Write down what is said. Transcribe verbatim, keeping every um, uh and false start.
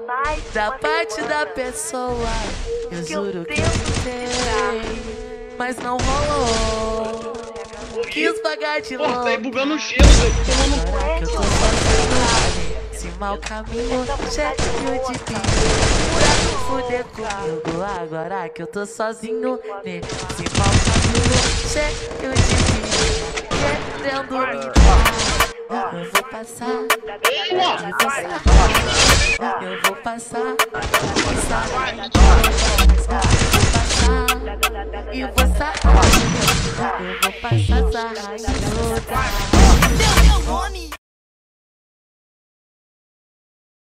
da parte da pessoa. Eu juro que tentei, mas não rolou. Quis pagar de Porra, louco. tá aí bugando o gelo, velho. Agora que eu tô sozinho, esse mau caminho cheio de perigo. Pra fuder comigo, agora que eu tô sozinho nesse mau caminho cheio de perigo. Querendo me dar, eu vou passar, eu vou passar, eu vou passar, e vou passar, eu vou passar essa raiva toda.